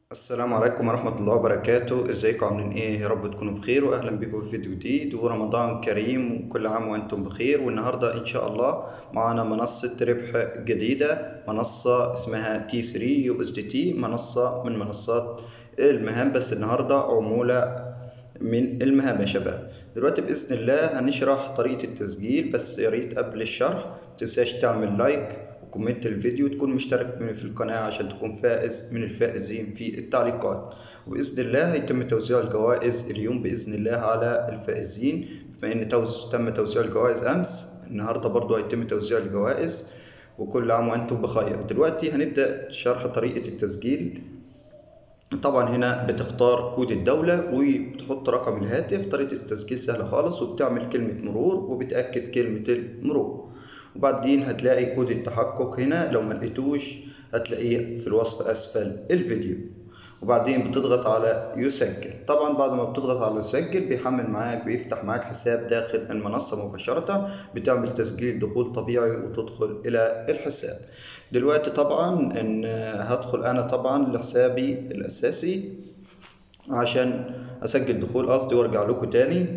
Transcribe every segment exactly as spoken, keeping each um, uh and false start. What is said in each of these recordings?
السلام عليكم ورحمة الله وبركاته. ازيكم عاملين ايه؟ يا رب تكونوا بخير واهلا بكم في فيديو جديد ورمضان كريم وكل عام وانتم بخير. والنهاردة ان شاء الله معنا منصة ربح جديدة، منصة اسمها تي ثلاثة يو اس دي تي، منصة من منصات المهام، بس النهاردة عمولة من المهام يا شباب. دلوقتي بإذن الله هنشرح طريقة التسجيل، بس يا ريت قبل الشرح متنساش تعمل لايك وكومنت الفيديو، تكون مشترك في القناة عشان تكون فائز من الفائزين في التعليقات. وبإذن الله هيتم توزيع الجوائز اليوم بإذن الله على الفائزين، بما إن توز... تم توزيع الجوائز أمس، النهاردة برضو هيتم توزيع الجوائز. وكل عام وأنتم بخير. دلوقتي هنبدأ شرح طريقة التسجيل. طبعا هنا بتختار كود الدولة وبتحط رقم الهاتف. طريقة التسجيل سهلة خالص، وبتعمل كلمة مرور وبتأكد كلمة المرور، وبعدين هتلاقي كود التحقق هنا، لو ما لقيتوش هتلاقيه في الوصف أسفل الفيديو. وبعدين بتضغط على يسجل. طبعا بعد ما بتضغط على يسجل بيحمل معاك، بيفتح معاك حساب داخل المنصة مباشرة، بتعمل تسجيل دخول طبيعي وتدخل إلى الحساب. دلوقتي طبعا ان هدخل انا طبعا لحسابي الاساسي عشان اسجل دخول قصدي، وارجع لكم تاني.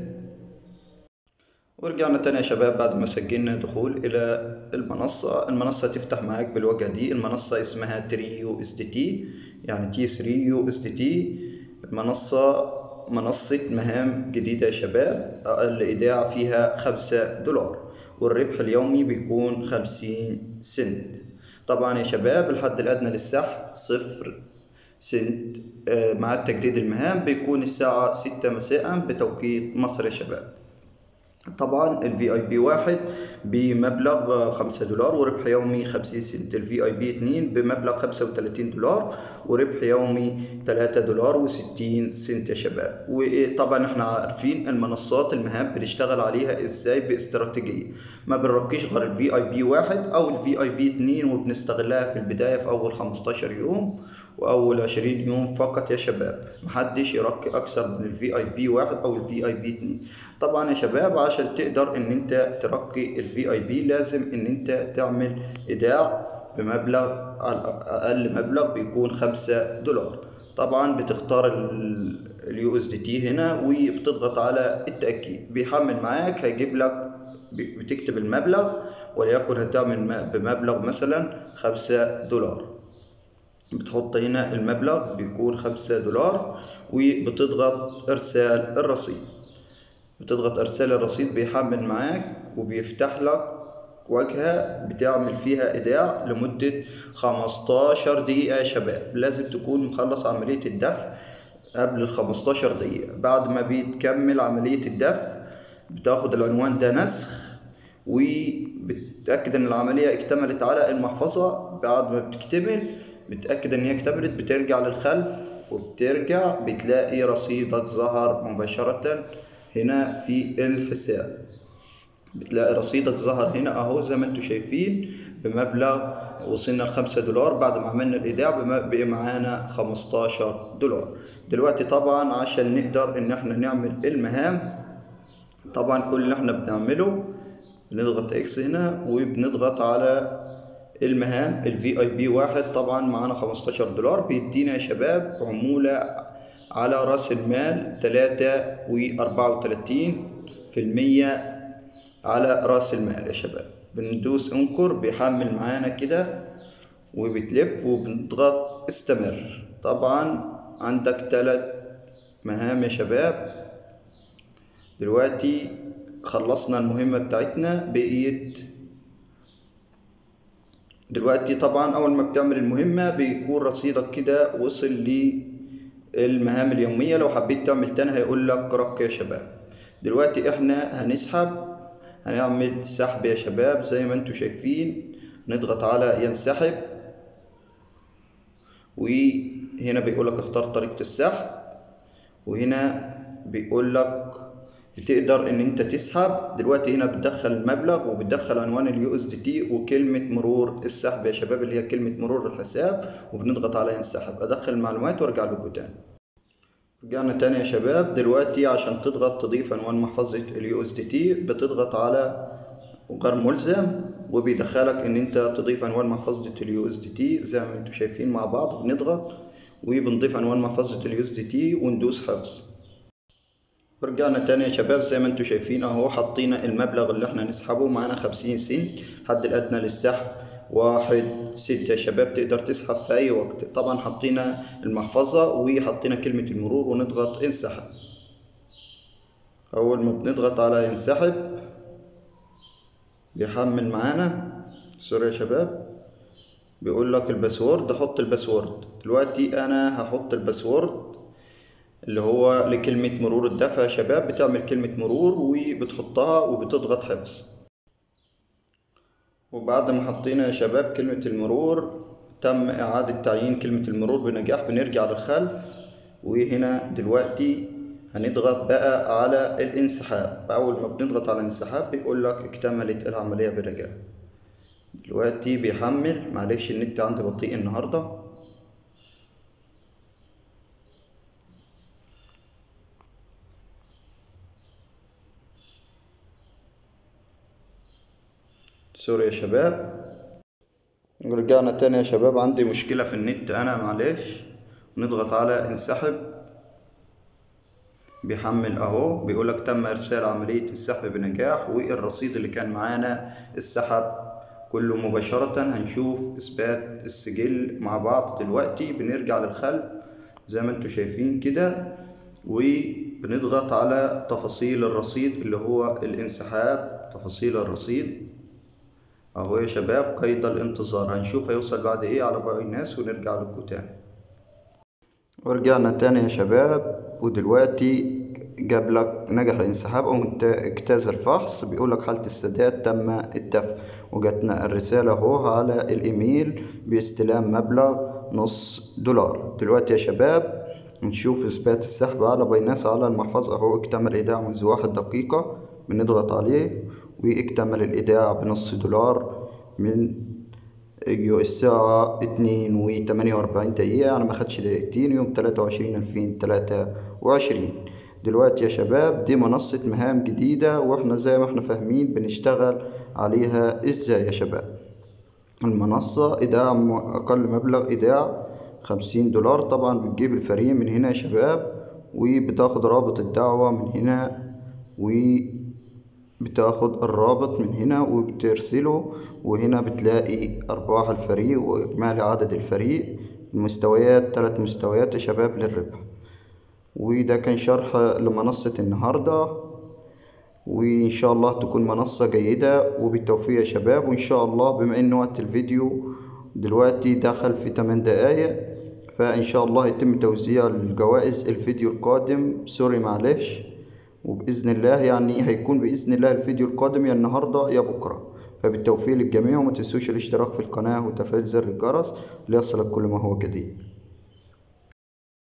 ورجعنا تاني يا شباب بعد ما سجلنا دخول الى المنصة. المنصة تفتح معاك بالواجهة دي. المنصة اسمها تري يو اس دي تي، يعني تي ثلاثة يو اس دي تي. المنصة منصة مهام جديدة يا شباب، أقل إيداع فيها خمسة دولار، والربح اليومي بيكون خمسين سنت. طبعا يا شباب الحد الأدنى للسحب صفر سنت. آه، مع التجديد المهام بيكون الساعة ستة مساء بتوقيت مصر يا شباب. طبعا الفي اي بي واحد بمبلغ خمسة دولار وربح يومي خمسين سنت. الفي اي بي اتنين بمبلغ خمسة وتلاتين دولار وربح يومي تلاتة دولار وستين سنت يا شباب. وطبعا احنا عارفين المنصات المهام بنشتغل عليها ازاي باستراتيجية، ما بنركيش غير الفي اي بي واحد او الفي اي بي اتنين، وبنستغلها في البداية في اول خمستاشر يوم واول عشرين يوم فقط يا شباب. محدش يرقي اكثر من الفي اي بي واحد او الفي اي بي اتنين. طبعا يا شباب عشان تقدر ان انت ترقي الفي اي بي لازم ان انت تعمل ايداع بمبلغ، اقل مبلغ بيكون خمسة دولار. طبعا بتختار اليو اس دي تي هنا وبتضغط على التأكيد، بيحمل معاك، هيجيب لك، بتكتب المبلغ وليكن هتعمل بمبلغ مثلا خمسة دولار. بتحط هنا المبلغ بيكون خمسة دولار وبتضغط ارسال الرصيد. بتضغط ارسال الرصيد، بيحمل معاك وبيفتح لك واجهة بتعمل فيها ايداع لمدة خمستاشر دقيقة يا شباب. لازم تكون مخلص عملية الدفع قبل ال خمستاشر دقيقة. بعد ما بتكمل عملية الدفع بتاخد العنوان ده نسخ، وبتأكد ان العملية اكتملت على المحفظة. بعد ما بتكتمل بتأكد ان هي اكتملت، بترجع للخلف وبترجع بتلاقي رصيدك ظهر مباشرة هنا في الحساب. بتلاقي رصيدك ظهر هنا اهو زي ما انتم شايفين بمبلغ، وصلنا لخمسة دولار بعد ما عملنا الايداع، بقى معانا خمستاشر دولار. دلوقتي طبعا عشان نقدر ان احنا نعمل المهام، طبعا كل اللي احنا بنعمله بنضغط اكس هنا وبنضغط على المهام. الفي اي بي واحد طبعا معانا خمستاشر دولار، بيدينا يا شباب عمولة على راس المال تلاتة واربعة وتلاتين في المية على راس المال يا شباب. بندوس انكر، بيحمل معانا كده وبتلف وبنضغط استمر. طبعا عندك تلات مهام يا شباب. دلوقتي خلصنا المهمة بتاعتنا بقيت. دلوقتي طبعا اول ما بتعمل المهمة بيكون رصيدك كده وصل للمهام اليومية. لو حبيت تعمل تاني هيقول لك رق يا شباب. دلوقتي احنا هنسحب، هنعمل سحب يا شباب زي ما انتم شايفين. نضغط على ينسحب، وهنا بيقول لك اختار طريقة السحب، وهنا بيقول لك بتقدر ان انت تسحب. دلوقتي هنا بتدخل المبلغ وبتدخل عنوان اليو اس دي تي وكلمة مرور السحب يا شباب اللي هي كلمة مرور الحساب، وبنضغط على ينسحب. ادخل المعلومات وارجع لكم تاني. رجعنا تاني يا شباب. دلوقتي عشان تضغط تضيف عنوان محفظة اليو اس دي تي بتضغط على غير ملزم، وبيدخلك ان انت تضيف عنوان محفظة اليو اس دي تي زي ما انتم شايفين مع بعض. بنضغط وبنضيف عنوان محفظة اليو اس دي تي وندوس حفظ. ورجعنا تاني يا شباب، زي ما انتوا شايفين اهو حطينا المبلغ اللي احنا نسحبه، معانا خمسين سنت. الحد الادنى للسحب واحد ستة يا شباب، تقدر تسحب في اي وقت. طبعا حطينا المحفظة وحطينا كلمة المرور ونضغط انسحب. اول ما بنضغط على انسحب بيحمل معانا. سوري يا شباب، بيقول لك الباسورد، حط الباسورد. دلوقتي انا هحط الباسورد اللي هو لكلمة مرور الدفع يا شباب. بتعمل كلمة مرور وبتحطها وبتضغط حفظ. وبعد ما حطينا يا شباب كلمة المرور، تم إعادة تعيين كلمة المرور بنجاح. بنرجع للخلف، وهنا دلوقتي هنضغط بقى على الانسحاب. أول ما بنضغط على الانسحاب بيقول لك اكتملت العملية بنجاح. دلوقتي بيحمل، معلش النت عندي بطيء النهاردة. سوري يا شباب. رجعنا تاني يا شباب، عندي مشكلة في النت أنا، معلش. نضغط على انسحب، بيحمل اهو. بيقولك تم ارسال عملية السحب بنجاح، والرصيد اللي كان معانا السحب كله مباشرة. هنشوف اثبات السجل مع بعض دلوقتي. بنرجع للخلف زي ما انتوا شايفين كده، وبنضغط على تفاصيل الرصيد اللي هو الانسحاب. تفاصيل الرصيد اهو يا شباب، قيد الانتظار. هنشوف هيوصل بعد ايه على باقي الناس ونرجع لكم تاني. ورجعنا تاني يا شباب، ودلوقتي جاب لك نجح الانسحاب او اجتاز الفحص. بيقول لك حالة السداد تم الدفع، وجاتنا الرسالة اهو على الايميل باستلام مبلغ نص دولار. دلوقتي يا شباب نشوف اثبات السحب على باينانس على المحفظة اهو. اكتمل ايداع منذ واحد دقيقة، بنضغط عليه واكتمل الايداع بنص دولار من الساعة اتنين وتمانية وأربعين دقيقة. أنا مخدش دقيقتين، يوم تلاتة وعشرين ألفين تلاتة وعشرين. دلوقتي يا شباب دي منصة مهام جديدة، واحنا زي ما احنا فاهمين بنشتغل عليها ازاي يا شباب. المنصة ايداع اقل مبلغ ايداع خمسين دولار. طبعا بتجيب الفريق من هنا يا شباب، وبتاخد رابط الدعوة من هنا، و بتاخد الرابط من هنا وبترسله. وهنا بتلاقي أرباح الفريق وإجمالي عدد الفريق. المستويات ثلاث مستويات يا شباب للربح. وده كان شرح لمنصة النهاردة، وإن شاء الله تكون منصة جيدة وبالتوفيق يا شباب. وإن شاء الله بما إن وقت الفيديو دلوقتي دخل في تمن دقايق، فإن شاء الله يتم توزيع الجوائز الفيديو القادم. سوري معلش. وبإذن الله يعني هيكون بإذن الله الفيديو القادم يا النهاردة يا بكرة. فبالتوفيق للجميع، وما تنسوش الاشتراك في القناة وتفعيل زر الجرس ليصلك كل ما هو جديد.